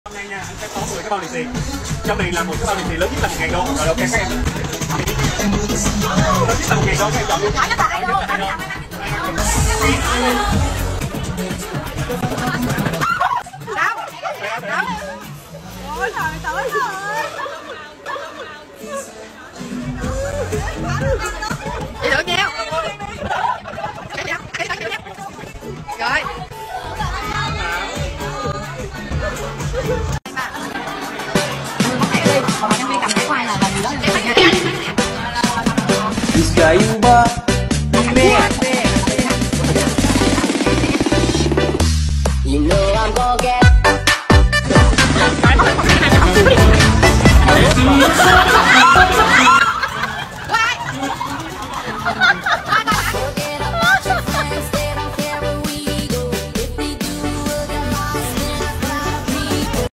Hôm nay nha, anh sẽ có 10 cái bao lì xì. Trong này là một cái bao lì xì lớn nhất là 1.000 đô. Rồi ok các em. Lớn nhất là 1.000 đô, các em chọn luôn. Nói nó tài luôn. Đâu? Đâu? Ôi trời tới rồi. Đi được nha. Rồi. Caiu